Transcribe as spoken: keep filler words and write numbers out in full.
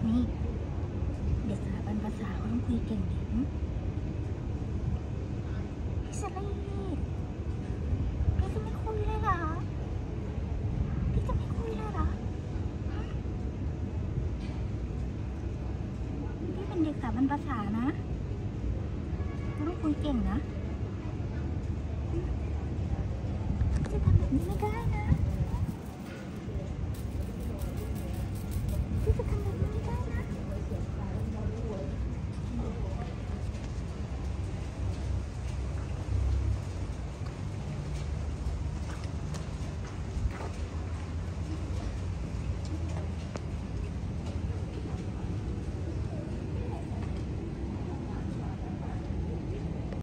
นี่เด็กสถาบันภาษาเขาต้องคุยเก่งดิพี่สลีพี่จะไม่คุยเลยเหรอพี่จะไม่คุยเลยเหรอพี่เป็นเด็กสถาบันภาษานะต้องคุยเก่งนะ